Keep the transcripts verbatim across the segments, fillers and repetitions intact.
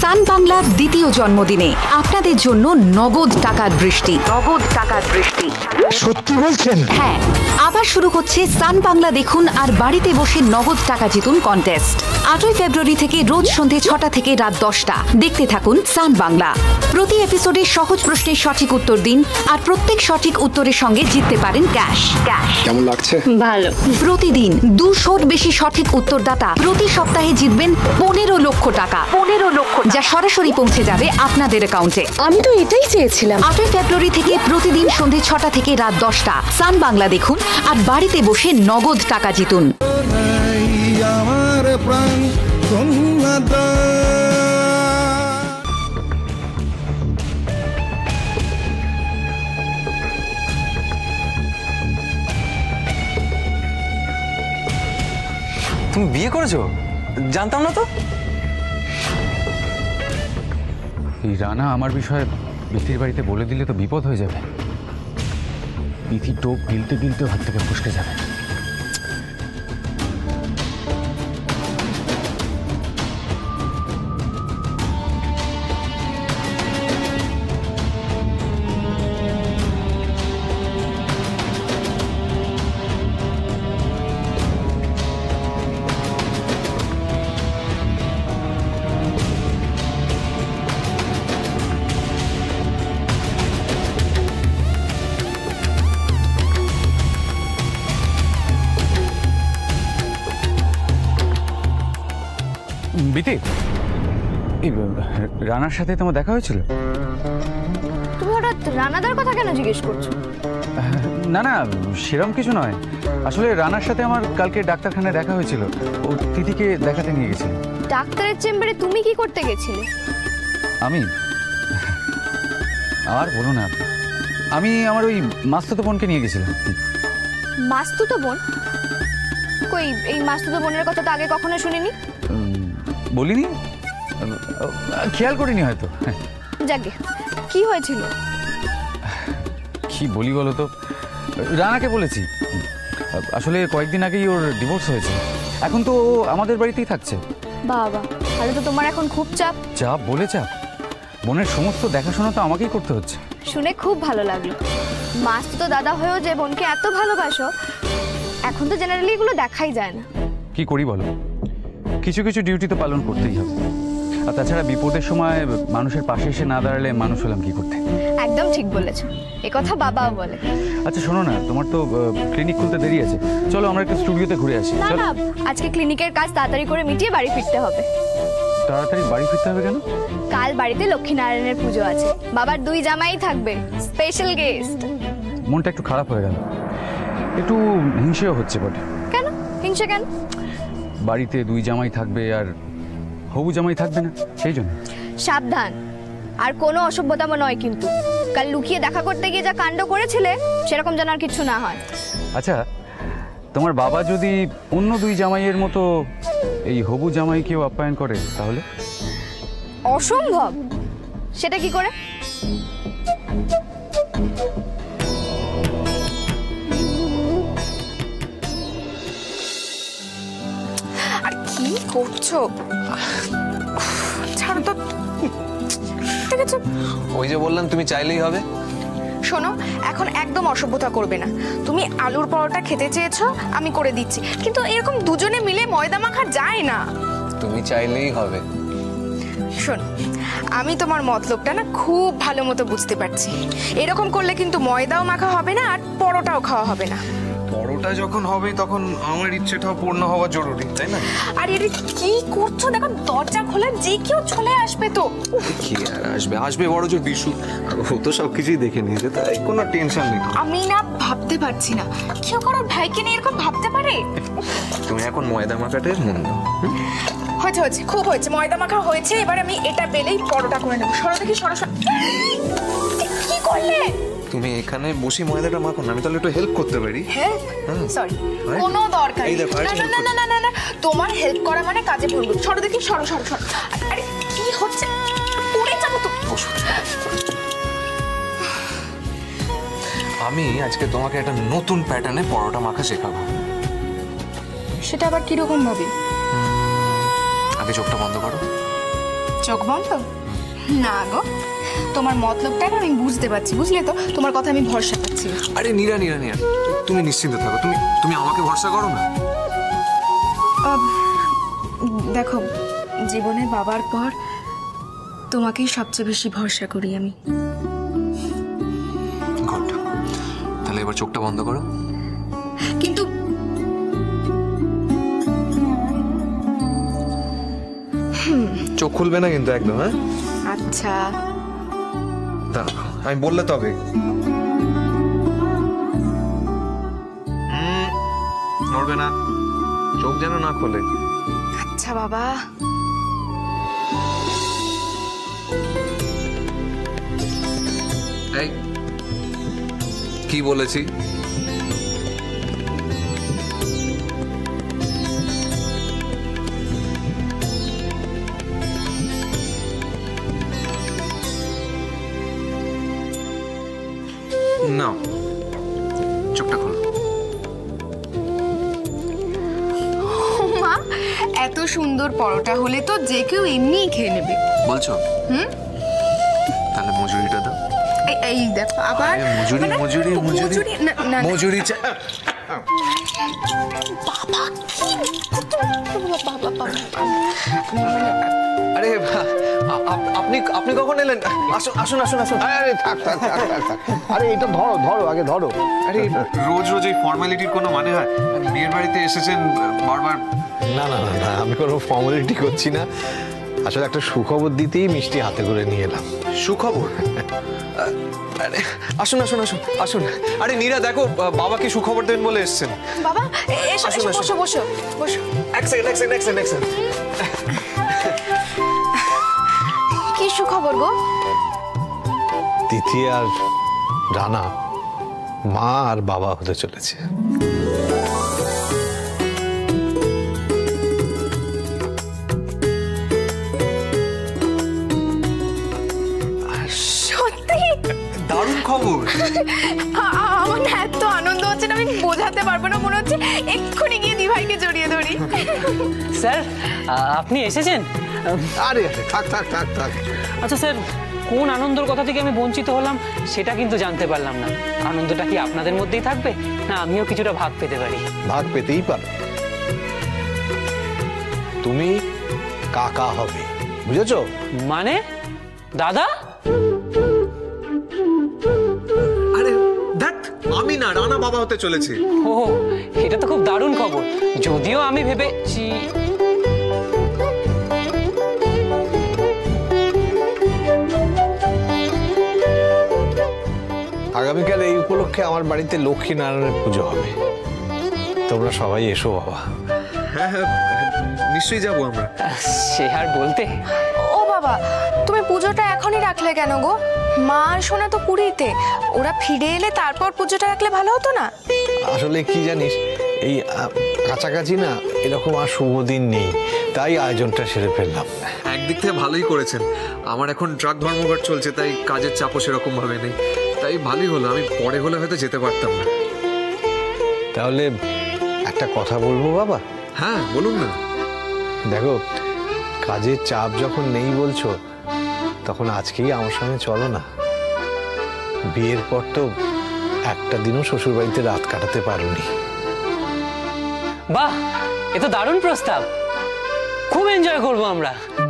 সান বাংলার দ্বিতীয় জন্মদিনে আপনাদের জন্য নগদ টাকার বৃষ্টি নগদ টাকার বৃষ্টি সত্যি বলছেন? হ্যাঁ, আবার শুরু হচ্ছে সান বাংলা দেখুন আর বাড়িতে বসে নগদ টাকা জিতুন কন্টেস্ট। আটই ফেব্রুয়ারি থেকে রোজ সন্ধে ছটা থেকে রাত দশটা দেখতে থাকুন সান বাংলা। প্রতি এপিসোডে সহজ প্রশ্নের সঠিক উত্তর দিন আর প্রত্যেক সঠিক উত্তরের সঙ্গে জিততে পারেন ক্যাশ। ক্যাশ কেমন লাগছে? ভালো। প্রতিদিন দুশোর বেশি সঠিক উত্তরদাতা প্রতি সপ্তাহে জিতবেন পনেরো লক্ষ টাকা। পনেরো লক্ষ যা সরাসরি পৌঁছে যাবে আপনাদের অ্যাকাউন্টে। আমি তো এটাই চেয়েছিলাম। আটই ফেব্রুয়ারি থেকে প্রতিদিন সন্ধে ছটা থেকে রাত দশটা সান বাংলা দেখুন আর বাড়িতে বসে নগদ টাকা জিতুন। তুমি বিয়ে করেছো? জানতাম না তো। এই রানা আমার বিষয়ে বিথির বাড়িতে বলে দিলে তো বিপদ হয়ে যাবে। বিথি টোপ গিলতে গিলতে হাত থেকে ফসকে যাবে। বিথি, এই রানার সাথে তোমার দেখা হয়েছিল? তুমি হঠাৎ রানাদার কথা কেন জিজ্ঞেস করছো? না না, সেরকম কিছু নয়। আসলে রানার সাথে আমার কালকে ডাক্তারখানায় দেখা হয়েছিল। ও তিথিকে দেখাতে নিয়ে গেছিল। ডাক্তারের চেম্বারে তুমি কি করতে গেছিলে? আমি আর বলো না, আমি আমার ওই মাস্তুতো বোনকে নিয়ে গেছিলাম। মাস্তুতো বোন? কই, এই মাস্তুতো বোনের কথা তো আগে কখনো শুনিনি। বলিনি? খেয়াল করিনি হয়তো। যাকে কি হয়েছিল? কি বলি বলো তো, রানাকে বলেছি। আসলে কয়েকদিন আগেই ওর ডিভোর্স হয়েছে। এখন তো ও আমাদের বাড়িতেই থাকছে। বাবা, তাহলে তো তোমার এখন খুব চাপ। চাপ বলে চাপ, বোনের সমস্ত দেখাশোনা তো আমাকেই করতে হচ্ছে। শুনে খুব ভালো লাগলো। মাস্তুতো দাদা হয়েও যে বোনকে এত ভালোবাসো, এখন তো জেনারেলি এগুলো দেখাই যায় না। কি করি বলো, কিছু কিছু ডিউটি তো পালন করতেই হবে। আর তাছাড়া বিপদের সময় মানুষের পাশে এসে না দাঁড়ালে মানুষ হলাম কি করতে। একদম ঠিক বলেছো, এ কথা বাবাও বলে। আচ্ছা শোনো না, তোমার তো ক্লিনিক খুলতে দেরি আছে, চলো আমরা একটু স্টুডিওতে ঘুরে আসি। না না, আজকে ক্লিনিকের কাজ তাড়াতাড়ি করে মিটিয়ে বাড়ি ফিরতে হবে। তাড়াতাড়ি বাড়ি ফিরতে হবে কেন? কাল বাড়িতে লক্ষ্মীনারায়ণের পুজো আছে, বাবার দুই জামাই থাকবে, স্পেশাল গেস্ট। মনটা একটু খারাপ হয়ে গেল, একটু হিংসেও হচ্ছে বটে। কেন হিংসে কেন? বাড়িতে দুই জামাই থাকবে আর হবু জামাই থাকবে না, সেই জন্য। সাবধান, আর কোনো অসভ্যতাম নয় কিন্তু। কাল লুকিয়ে দেখা করতে গিয়ে যা কাণ্ড করেছিলে, সেরকম যেন আর কিছু না হয়। আচ্ছা, তোমার বাবা যদি অন্য দুই জামাইয়ের মতো এই হবু জামাইকেও আপ্যায়ন করে তাহলে? অসম্ভব। সেটা কি করে? আর কি করছো? ছাড়ো তো। ঠিক আছে, ওই যে বললাম তুমি চাইলেই হবে। শোনো, এখন একদম অসভ্যতা করবে না। তুমি আলুর পরোটা খেতে চেয়েছো, আমি করে দিচ্ছি, কিন্তু এরকম দুজনে মিলে ময়দা মাখা যায় না। তুমি চাইলেই হবে। শোনো, আমি তোমার মতলবটা না খুব ভালো মতো বুঝতে পারছি। এরকম করলে কিন্তু ময়দাও মাখা হবে না আর পরোটাও খাওয়া হবে না। পরোটা যখন হবে তখন আমার ইচ্ছেটাও পূর্ণ হওয়া জরুরি, তাই না? আর এটা কি করছো? দেখো, দরজা খোলা, যে কেউ চলে আসবে তো। কি আর আসবে, আসবে বড় জোর বিশু। ও তো সবকিছুই দেখে নিয়েছে, তাই কোনো টেনশন নেই। আমি না ভাবতে পারছি না, কেউ কারোর ভাইকে নিয়ে এরকম ভাবতে পারে? তুমি এখন ময়দা মাখাটাই মন দাও। হয়েছে হয়েছে, খুব হয়েছে, ময়দা মাখা হয়েছে। এবার আমি এটা বেলেই পরোটা করে নেবো। সরো দেখি, সরো সরো। কি করলে? তুমি এখানে বসে ময়দাটা মাখো না, আমি তাহলে একটু হেল্প করতে পারি। হ্যাঁ, সরি, কোনো দরকার নেই। না না না না না, তোমার হেল্প করা মানে কাজে পড়বে। সরো দেখি, সরো সরো সরো। আরে কি হচ্ছে? পড়ে যাবো তো। আমি আজকে তোমাকে একটা নতুন প্যাটার্নে পরোটা মাখা শেখাবো। সেটা আবার কিরকম ভাবে? আগে চোখটা বন্ধ করো। চোখ বন্ধ? না গো, তোমার মতলবটা না আমি বুঝতে পারছি, বুঝলে তো? তোমার কথা আমি ভরসা পাচ্ছি। আরে নীরা নীরা নীরা তুমি নিশ্চিন্ত থাকো, তুমি তুমি আমাকে ভরসা করো না। দেখো, জীবনে বাবার পর তোমাকেই সবচেয়ে বেশি ভরসা করি আমি। গুড, তাহলে এবার চোখটা বন্ধ করো। কিন্তু চোখ খুলবে না কিন্তু একদম। হ্যাঁ আচ্ছা, দাঁড়াও, আমি বললে তবে। হুম, নড়বে না, চোখ যেন না খোলে। আচ্ছা বাবা। এই কি বলেছি? না, চোখটা খোলো। মা, এত সুন্দর পরোটা হলে তো যে কেউ এমনিই খেয়ে নেবে। বলছো? হুম, তাহলে মজুরিটা দাও। এই এই দেখো আবার মজুরি মানে মজুরি মজুরি না না মজুরি চা- বাবা কি বাবা বাবা আরে আ- আ- আপনি আপনি কখন এলেন? আসুন আসুন আসুন আসুন। আরে থাক থাক থাক থাক থাক। আরে এটা ধরো ধরো আগে ধরো। আরে রোজ রোজ এই ফর্মালিটির কোনো মানে হয়? বিয়ের বাড়িতে এসেছেন বারবার। না না না না, আমি কোনো ফর্মালিটি করছি না, আসলে একটা সুখবর দিতেই মিষ্টি হাতে করে নিয়ে এলাম। সুখবর? আরে আসুন আসুন আসুন আসুন। আরে নীরা দেখো, বাবা কি সুখবর দেবেন বলে এসেছেন। বাবা এসো আসুন, এসো, আসুন। বসো বসো বসো। এক সেকেন্ড এক সেকেন্ড এক সেকেন্ড এক সেকেন্ড। কি সুখবর গো? তিথি আর রানা মা আর বাবা হতে চলেছে। সত্যি? দারুণ খবর। আ- আ- আমার না এত আনন্দ হচ্ছে না, আমি বোঝাতে পারবো না, মনে হচ্ছে এক্ষুনি গিয়ে দিভাইকে জড়িয়ে ধরি। স্যার, আ- আপনি এসেছেন? আরে আরে থাক থাক থাক থাক। আচ্ছা স্যার, কোন আনন্দের কথা থেকে আমি বঞ্চিত হলাম সেটা কিন্তু জানতে পারলাম না। আনন্দটা কি আপনাদের মধ্যেই থাকবে, না আমিও কিছুটা ভাগ পেতে পারি? ভাগ পেতেই পারো, তুমি কাকা হবে, বুঝেছো? মানে দাদা? আরে দেখ, আমি না রানা বাবা হতে চলেছে। ও, এটা তো খুব দারুণ খবর। যদিও আমি ভেবেছি আগামীকাল এই উপলক্ষে আমার বাড়িতে লক্ষ্মী নারায়ণের পুজো হবে, তোমরা সবাই এসো বাবা। হ্যাঁ হ্যাঁ, নিশ্চয়ই যাবো আমরা। সে আর বলতে। ও বাবা, তুমি পুজোটা এখনই রাখলে কেন গো? মা আর সোনা তো পুরীতে, ওরা ফিরে এলে তারপর পুজোটা রাখলে ভালো হতো না? আসলে কি জানিস, এই আহ, কাছাকাছি না এরকম আর শুভ দিন নেই, তাই আয়োজনটা সেরে ফেললাম। একদিক থেকে ভালোই করেছেন। আমার এখন ট্রাক ধর্মঘট চলছে, তাই কাজের চাপও সেরকম ভাবে নেই। তাই ভালোই হলো, আমি পরে হলে হয়তো যেতে পারতাম না। তাহলে একটা কথা বলবো বাবা? হ্যাঁ বলুন না। দেখো, কাজের চাপ যখন নেই বলছো, তখন আজকেই আমার সঙ্গে চলো না। বিয়ের পর তো একটা দিনও শ্বশুর বাড়িতে রাত কাটাতে পারোনি। বাহ, এ তো দারুণ প্রস্তাব, খুব এনজয় করব আমরা।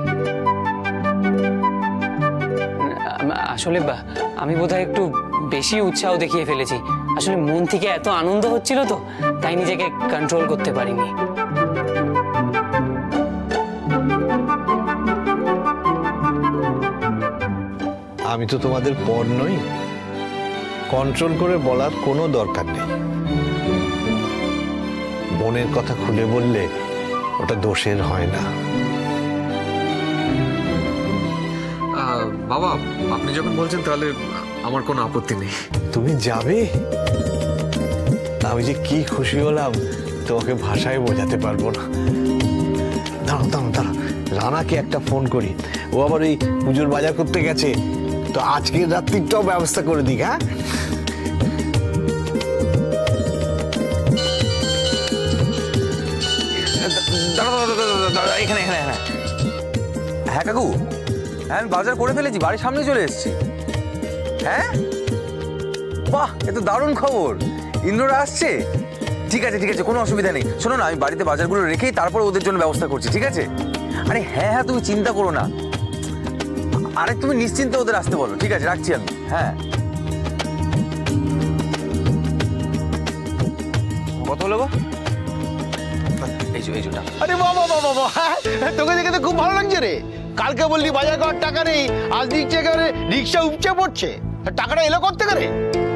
আ- আসলে বা আমি বোধহয় একটু বেশি উৎসাহ দেখিয়ে ফেলেছি। আসলে মন থেকে এত আনন্দ হচ্ছিল তো, তাই নিজেকে কন্ট্রোল করতে পারিনি। আমি তো তোমাদের পর নই, কন্ট্রোল করে বলার কোনো দরকার নেই। মনের কথা খুলে বললে ওটা দোষের হয় না। আহ, বাবা আপনি যখন বলছেন তাহলে আমার কোনো আপত্তি নেই। তুমি যাবে? আমি যে কি খুশি হলাম তোমাকে ভাষায় বোঝাতে পারবো না। দাঁড়াও দাঁড়াও দাঁড়াও, রানাকে একটা ফোন করি, ও আবার এই পুজোর বাজার করতে গেছে, তো আজকের রাত্রিটাও ব্যবস্থা করে দিক। হ্যাঁ দাঁড়াও, দাঁড়াও, দাঁড়াও, দাঁড়াও, এখানে এখানে এখানে। হ্যাঁ কাকু, হ্যাঁ আমি বাজার করে ফেলেছি, বাড়ির সামনে চলে এসেছি। হ্যাঁ বাহ, এ তো দারুণ খবর, ইন্দ্ররা আসছে। ঠিক আছে ঠিক আছে, কোনো অসুবিধা নেই। শোনো না, আমি বাড়িতে বাজারগুলো রেখেই তারপর ওদের জন্য ব্যবস্থা করছি, ঠিক আছে? আরে হ্যাঁ হ্যাঁ, তুমি চিন্তা করো না। আরে তুমি নিশ্চিন্তে ওদের আসতে বলো, ঠিক আছে? রাখছি আমি। হ্যাঁ, কত হলো গো? এই যে এই যে টাকা। আরে বাবা বাবা বাবা, তোকে দেখে তো খুব ভালো লাগছে রে। কালকে বললি বাজার করার টাকা নেই, আজ দিচ্ছে একেবারে রিক্সা উপচে পড়ছে। টাকাটা এলো কোত্থেকে রে?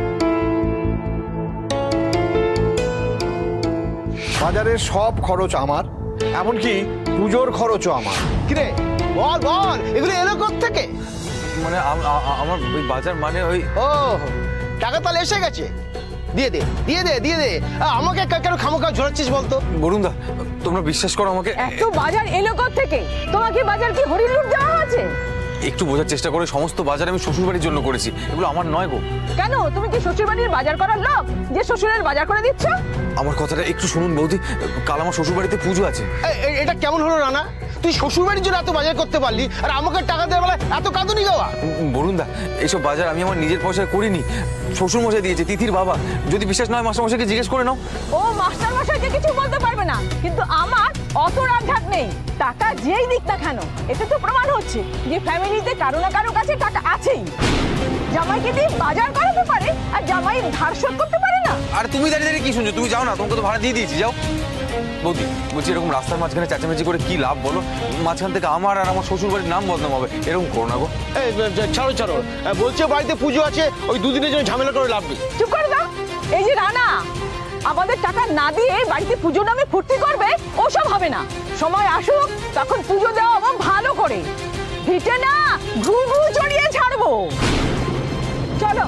বাজারের সব খরচ আমার, এমনকি পুজোর খরচও আমার। কিরে বল বল, এগুলো এলো কোত্থেকে? মানে আমার ওই বাজার মানে ওই, ও টাকা তাহলে এসে গেছে, দিয়ে দে দিয়ে দে দিয়ে দে। আমাকে কেন খামোখা ঝোলাচ্ছিস বলতো? বরুণদা তোমরা বিশ্বাস করো আমাকে, এত বাজার এলো কোত্থেকে? তোমাকে বাজার কি হরিণ লুট দেওয়া আছে? একটু বোঝার চেষ্টা করে, সমস্ত বাজার আমি শ্বশুর বাড়ির জন্য করেছি, এগুলো আমার নয় গো। কেন, তুমি কি শ্বশুর বাড়ির বাজার করার লোক যে শ্বশুরের বাজার করে দিচ্ছ? আমার কথাটা একটু শুনুন বৌদি, কাল আমার শ্বশুর বাড়িতে পুজো আছে। এটা কেমন হলো রানা? তুই শ্বশুর বাড়ির জন্য এত বাজার করতে পারলি, আর আমাকে টাকা দেওয়ার বেলায় এত কাঁদুনি গাওয়া? বরুণদা এইসব বাজার আমি আমার নিজের পয়সায় করিনি, শ্বশুর মশাই দিয়েছে, তিথির বাবা। যদি বিশ্বাস নয় মাস্টার মশাইকে জিজ্ঞেস করে নাও। ও মাস্টার মশাইকে কিছু বলতে পারবে না, কিন্তু আমার অত রাজঘাট নেই। টাকা যেই দিক না কেন, এতে তো প্রমাণ হচ্ছে যে ফ্যামিলিতে কারো না কারো কাছে টাকা আছেই। জামাইকে দিয়ে বাজার করাতে পারে আর জামাই ধার শোধ করতে পারে না। আর তুমি দাঁড়িয়ে দাঁড়িয়ে কি শুনছো? তুমি যাও না, তোমাকে তো ভাড়া দিয়ে দিয়েছি, যাও। বৌদি বলছি, এরকম রাস্তার মাঝখানে চেঁচামেচি করে কি লাভ বলো? মাঝখান থেকে আমার আর আমার শ্বশুর বাড়ির নাম বদনাম হবে, এরকম করো না গো। ছাড়ো ছাড়ো, বলছে বাড়িতে পুজো আছে, ওই দুদিনের জন্য ঝামেলা করে লাভ নেই। চুপ করে দাও। এই যে রানা আমাদের টাকা না দিয়ে বাড়িতে পুজো নামে ফুর্তি করবে, ওসব হবে না। সময় আসুক তখন পুজো দেওয়া হবে ভালো করে, ভিটে না ঘু ঘু চড়িয়ে ছাড়বো। চলো,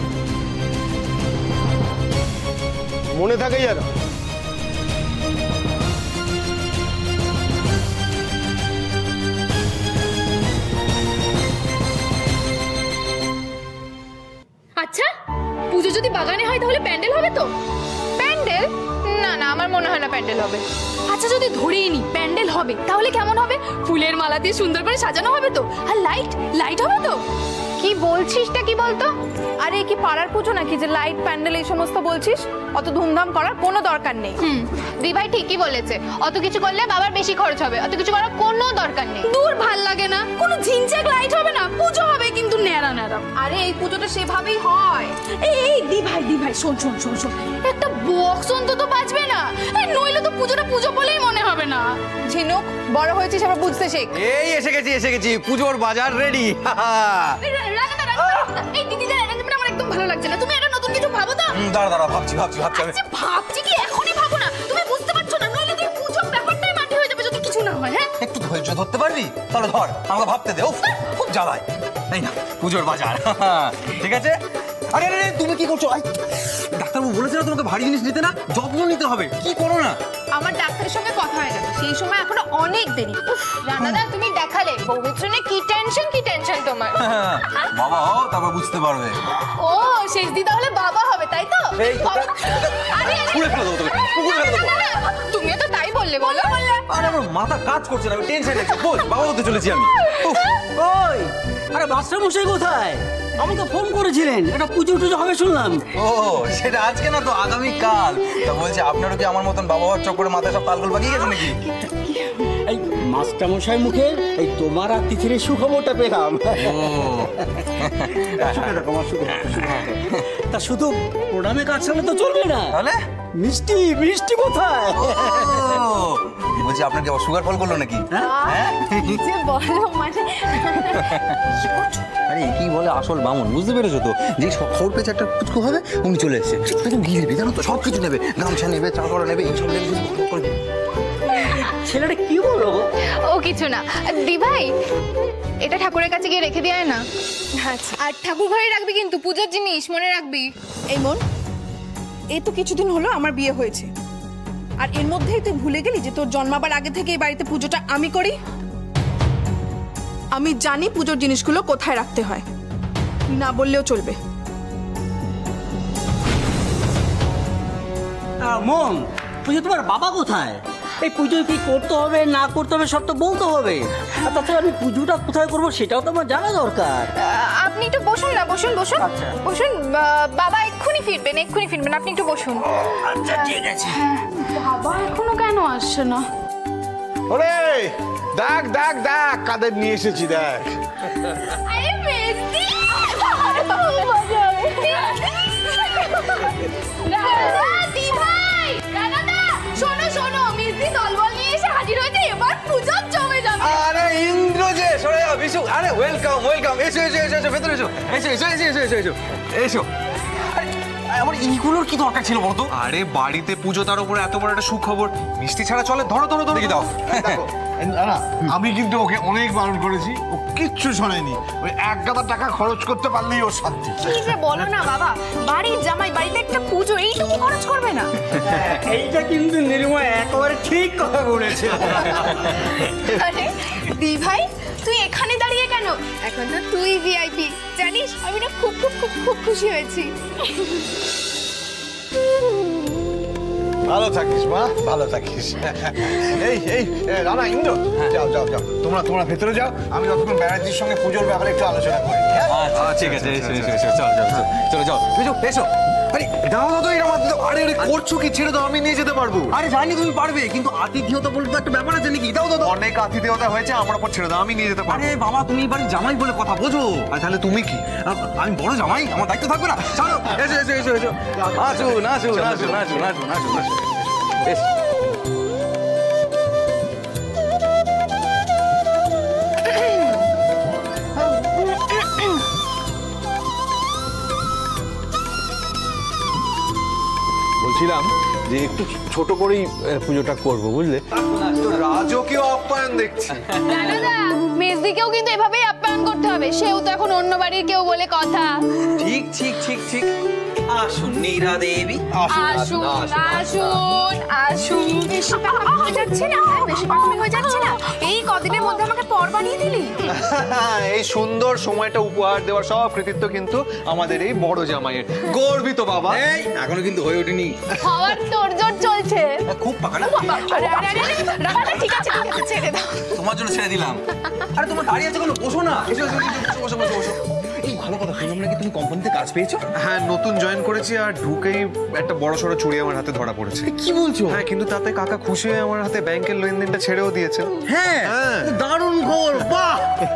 মনে থাকে যেন। আচ্ছা, পুজো যদি বাগানে হয় তাহলে প্যান্ডেল হবে তো? প্যান্ডেল? না না, আমার মনে হয় না প্যান্ডেল হবে। আচ্ছা যদি ধরেই নি প্যান্ডেল হবে, তাহলে কেমন হবে? ফুলের মালা দিয়ে সুন্দর করে সাজানো হবে তো? আর লাইট লাইট হবে তো? কি বলছিসটা কি বলতো? আরে কি পাড়ার পুজো নাকি যে লাইট প্যান্ডেল এই সমস্ত বলছিস? অত ধুমধাম করার কোনো দরকার নেই। হুম, দিভাই ঠিকই বলেছে, অত কিছু করলে বাবার বেশি খরচ হবে, অত কিছু করার কোনো দরকার নেই। দূর, ভাল লাগে না, কোনো ঝিনচাক লাইট হবে না, পুজো হবে কিন্তু ন্যাড়া ন্যাড়া। আরে এই পুজোটা সেভাবেই হয়। এই দিভাই দিভাই শোন শোন শোন শোন, একটা বক্স অন্তত বাজবে না, নইলে তো পুজোটা পুজো বলেই মনে হবে না। ঝিনুক, বড় হয়েছিস আবার বুঝতে শেখ। এই এসে গেছি এসে গেছি, পুজোর বাজার রেডি। এই দিদিদের অ্যারেঞ্জমেন্ট আমার একদম ভালো লাগছে না, তুমি একটা নতুন কিছু ভাবো তো। দাঁড়া দাঁড়া, ভাবছি ভাবছি ভাবছি আমি। ভাবছি কি এখনই ভাবো না, তুমি বুঝতে পারছো না, নইলে তুই পুজোর ব্যাপারটাই মাটি হয়ে যাবে যদি কিছু না হয়। হ্যাঁ একটু ধৈর্য ধরতে পারবি? তাহলে ধর, আমাকে ভাবতে দে। খুব জ্বালায়, তাই না? পুজোর বাজার, ঠিক আছে। আরে আরে তুমি কি করছো? ডাক্তারবাবু বলেছে না তোমাকে ভারী জিনিস নিতে না, যত্ন নিতে হবে, কি করো না? আমার ডাক্তারের সঙ্গে কথা হয়ে গেছে, সেই সময় এখনো অনেক দেরি। রানাদা তুমি দেখালে বউয়ের জন্য কি টেনশন কি টেনশন তোমার। বাবা হও তারপর বুঝতে পারবে। ও শেষ দি তাহলে বাবা হবে তাই তো? আরে পুরো ফেলে দাও তুমি, পুরো ফেলে দাও। তুমিও তো তাই বললে, বলো বললে। আরে আমার মাথা কাজ করছে না, আমি টেনশনে আছি। বল, বাবা হতে চলেছি আমি। ওই আরে মাস্টার মশাই কোথায়? আমাকে ফোন করেছিলেন, একটা পুজো টুজো হবে শুনলাম। ও সেটা আজকে না তো, আগামী কাল। তা বলছি আপনারও কি আমার মতন বাবা হওয়ার চক্করে মাথায় সব তালগোল পাকিয়ে গেছে নাকি? এই মাস্টার মশাই মুখে এই তোমার আর তিথির সুখবরটা পেলাম। তা শুধু প্রণামে কাজ চলে তো চলবে না, তাহলে মিষ্টি মিষ্টি কোথায়? বলছি আপনার কি আবার সুগার ফল করলো নাকি? হ্যাঁ যে বলো মানে আরে কি বলে আসল বামন, বুঝতে পেরেছো তো? যে খবর পেয়েছে একটা পুচকু হবে, উনি চলে এসেছে, একদম গিয়ে নেবে, জানো তো? সব কিছু নেবে, গামছা নেবে, চাকরা নেবে, এইসব নেবে। ছেলেটা কি বললো? ও কিছু না। দিভাই এটা ঠাকুরের কাছে গিয়ে রেখে দিয়ে আয় না। আচ্ছা, আর ঠাকুর ঘরে রাখবি কিন্তু, পূজার জিনিস মনে রাখবি। এই মন, এই তো কিছুদিন হলো আমার বিয়ে হয়েছে, আর এর মধ্যেই তুই ভুলে গেলি যে তোর জন্মাবার আগে থেকে এই বাড়িতে পুজোটা আমি করি। আমি জানি পুজোর জিনিসগুলো কোথায় রাখতে হয়, তুই না বললেও চলবে। মন, পুজো তোমার বাবা কোথায়? এই পুজোয় কি করতে হবে না করতে হবে সব তো বলতে হবে। আর তাছাড়া আমি পুজোটা কোথায় করবো সেটাও তো আমার জানা দরকার। আপনি একটু বসুন না, বসুন বসুন বসুন। বা- বাবা এক্ষুনি ফিরবেন, এক্ষুনি ফিরবেন, আপনি একটু বসুন। আচ্ছা ঠিক আছে। বাবা এখনো কেন আসছে না? ওরে দেখ দেখ দেখ কাদের নিয়ে এসেছি দেখ। আরে মেজদি, আরে বাবা মজা হবে। রানা দি ভাই, রানা দা, শোনো শোনো, মেজদি দলবল নিয়ে এসে হাজির হয়েছে, এবার পুজো জমে যাবে। আরে ইন্দ্র যে সরে যাও বিশু। আরে ওয়েলকাম ওয়েলকাম, এসো এসো এসো এসো ভেতরে এসো এসো এসো এসো এসো এসো এসো এসো। আরে আমার এইগুলোর কি দরকার ছিল বলতো? আরে বাড়িতে পুজো, তার উপরে এত বড় একটা সুখবর, মিষ্টি ছাড়া চলে? ধরো ধরো ধরো দেখি দাও। দেখো না আমি কিন্তু ওকে অনেক বারণ করেছি, ও কিচ্ছু শোনেনি। ওই এক গাদা টাকা খরচ করতে পারলেই ওর শান্তি। কি যে বলো না বাবা, বাড়ির জামাই বাড়িতে একটা পুজো, এইটুকু খরচ করবে না? এইটা কিন্তু নির্ময় একেবারে ঠিক কথা বলেছে। আরে দি ভাই, তুই এখানে দাঁড়িয়ে কেন? এখন তো তুই ভিআইপি, জানিস আমি না খুব খুব খুব খুব খুশি হয়েছি। ভালো থাকিস মা, ভালো থাকিস। এই এই এ, রানা ইন্দ্র যাও যাও যাও, তোমরা তোমরা ভেতরে যাও, আমি যতক্ষণ ব্যানার্জির সঙ্গে পুজোর ব্যাপারে একটু আলোচনা করি। হ্যাঁ? আচ্ছা ঠিক আছে এসো এসো এসো চল চল চল চলো যাও বিশু এসো। আরে দাও দাও তো এরকম আরে আরে আরে করছো কি? ছেড়ে দাও, আমি নিয়ে যেতে পারবো। আরে জানি তুমি পারবে, কিন্তু আতিথেয়তা বলতে তো একটা ব্যাপার আছে নাকি? দাও দাও দাও। অনেক আতিথেয়তা হয়েছে, আমার উপর ছেড়ে দাও, আমি নিয়ে যেতে পারবো। আরে বাবা তুমি এবার জামাই বলে কথা বোঝো। আর তাহলে তুমি কি? আ- আমি বড় জামাই, আমার দায়িত্ব থাকবে না? চলো এসো এসো এসো এসো আসুন আসুন আসুন আসুন আসুন আসুন আসুন এসো। বলছিলাম যে একটু ছোট করেই এ, পুজোটা করবো বুঝলে। রাজকীয় আপ্যায়ন দেখছি। রানাদা, মেজদিকেও কিন্তু এভাবেই আপ্যায়ন করতে হবে, সেও তো এখন অন্য বাড়ির কেউ বলে কথা। ঠিক ঠিক ঠিক ঠিক। আসুন নীরা দেবী। আসুন আসুন আসুন। বেশি পাকামি হয়ে যাচ্ছে না? বেশি পাকামি হয়ে যাচ্ছে না? এই কদিনের মধ্যে আমাকে পর বানিয়ে দিলি। এই সুন্দর সময়টা উপহার দেওয়ার সব কৃতিত্ব কিন্তু আমাদের এই বড় জামাইয়ের। গর্বিত বাবা। এই এখনো কিন্তু হয়ে ওঠেনি। খাওয়ার তোড়জোড় চলছে। খুব পাকা না? আরে আরে আরে, রানাদা ঠিক আছে ঠিক আছে, ছেড়ে দাও। তোমার জন্য ছেড়ে দিলাম। আরে তোমার দাঁড়িয়ে আছে কোনো, বসো না। এসো এসো এসো, বসো বসো বসো। এই ভালো কথা, শুনলাম নাকি তুমি কোম্পানিতে কাজ পেয়েছো? হ্যাঁ, নতুন জয়েন করেছি, আর ঢুকেই একটা বড় সড়ো চুরি আমার হাতে ধরা পড়েছে। কি বলছো? হ্যাঁ, কিন্তু তাতে কাকা খুশি হয়ে আমার হাতে ব্যাংকের লেনদেনটা ছেড়েও দিয়েছে। হ্যাঁ হ্যাঁ। দারুণ খবর, বাহ।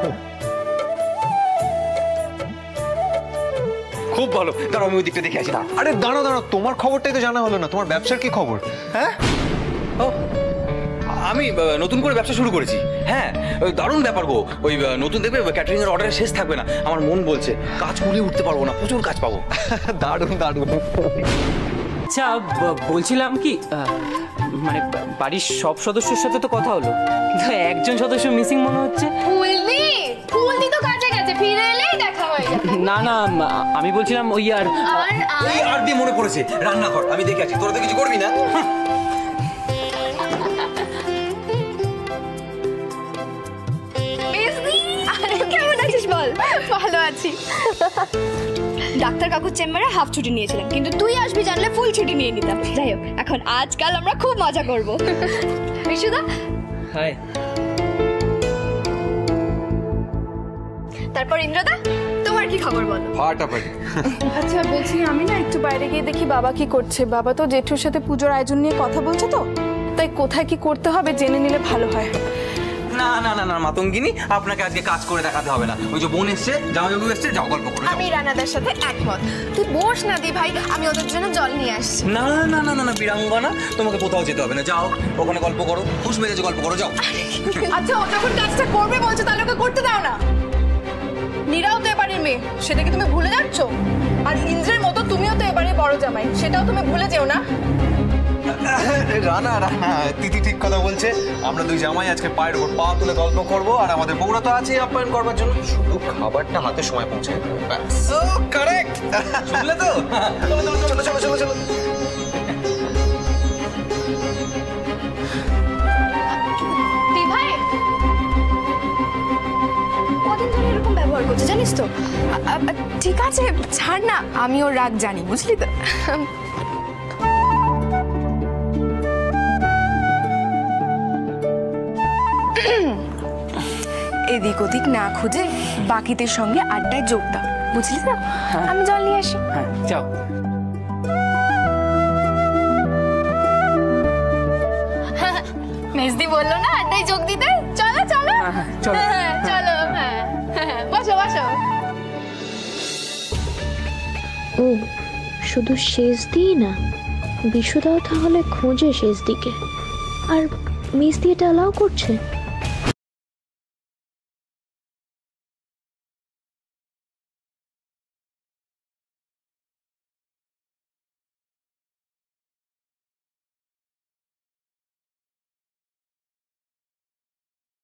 খুব ভালো, দাঁড়াও আমি ওই দিকটা দেখে আসি না। আরে দাঁড়াও দাঁড়াও, তোমার খবরটাই তো জানা হলো না। তোমার ব্যবসার কি খবর? হ্যাঁ ও, আমি আহ, নতুন করে ব্যবসা শুরু করেছি। হ্যাঁ ওই দারুণ ব্যাপার গো। ওই আহ, নতুন দেখবে ক্যাটারিং এর অর্ডারের শেষ থাকবে না। আমার মন বলছে কাজ করে উঠতে পারবো না, প্রচুর কাজ পাবো। দারুণ দারুণ। আচ্ছা ব- বলছিলাম কি আহ, মানে বা- বাড়ির সব সদস্যের সাথে তো কথা হলো, কিন্তু একজন সদস্য মিসিং মনে হচ্ছে। ফুলদি, ফুলদি তো কাজে গেছে, ফিরে এলেই দেখা হয়ে যাবে। না না মা- আমি বলছিলাম ওই আর আর এই আর দিয়ে মনে পড়েছে, রান্নাঘর আমি দেখে আছি, তোরা তো কিছু করবি না? মেজদি, আরে কেমন আছিস বল? ভালো আছি। ডাক্তার কাকুর চেম্বারে হাফ ছুটি নিয়েছিলাম, কিন্তু তুই আসবি জানলে ফুল ছুটি নিয়ে নিতাম। যাই হোক, এখন আজকাল আমরা খুব মজা করব। বিশুদা, হাই। তারপর ইন্দ্রদা, তোমার কি খবর বলো? ফাটাফাটি। আচ্ছা বলছি, আমি না একটু বাইরে গিয়ে দেখি বাবা কি করছে। বাবা তো জেঠুর সাথে পুজোর আয়োজন নিয়ে কথা বলছে, তো তাই কোথায় কি করতে হবে জেনে নিলে ভালো হয়। না না না না মাতঙ্গিনী, আপনাকে আজকে কাজ করে দেখাতে হবে না। ওই যে বোন এসছে, জামাইবাবু এসছে, যাও গল্প করো। আমি রানাদার সাথে একমত। তুই বস না দি ভাই, আমি ওদের জন্য জল নিয়ে আসছি। না না না না না বীরাঙ্গনা, তোমাকে কোথাও যেতে হবে না, যাও ওখানে গল্প করো, খুশ মেজাজে গল্প করো, যাও। আচ্ছা ও যখন কাজটা করবে বলছে তাহলে ওকে করতে দাও না। নীরাও তো এবারের মেয়ে, সেটাকে তুমি ভুলে যাচ্ছ। আর ইন্দ্রের মতো তুমিও তো এবারে বড় জামাই, সেটাও তুমি ভুলে যেও না। রানা রানা তিথি ঠিক কথা বলছে। আমরা দুই জামাই আজকে পায়ের উপর পা তুলে গল্প করবো, আর আমাদের বউরা তো আছেই আপ্যায়ন করবার জন্য। শুধু খাবারটা হাতে সময় পৌঁছে দেবে, ব্যাস। ও কারেক্ট, শুনলে তো? চলো চলো চলো চলো চলো চলো। দি ভাই, কদিন ধরে এরকম ব্যবহার করছে জানিস তো? আ- আ- ঠিক আছে, ছাড় না, আমি ওর রাগ জানি, বুঝলি তো? এদিক ওদিক না খুঁজে বাকিদের সঙ্গে আড্ডায় যোগ দাও, বুঝলি তো? আমি জল নিয়ে আসি। হ্যাঁ যাও। মেজদি বললো না আড্ডায় যোগ দিতে, চলো চলো চলো। হ্যাঁ, চলো। হ্যাঁ হ্যাঁ, বসো বসো। ও শুধু শেষ দিই না, বিশুদাও তাহলে খোঁজে শেষ দিকে, আর মিস দিয়ে এটা অ্যালাউ করছে।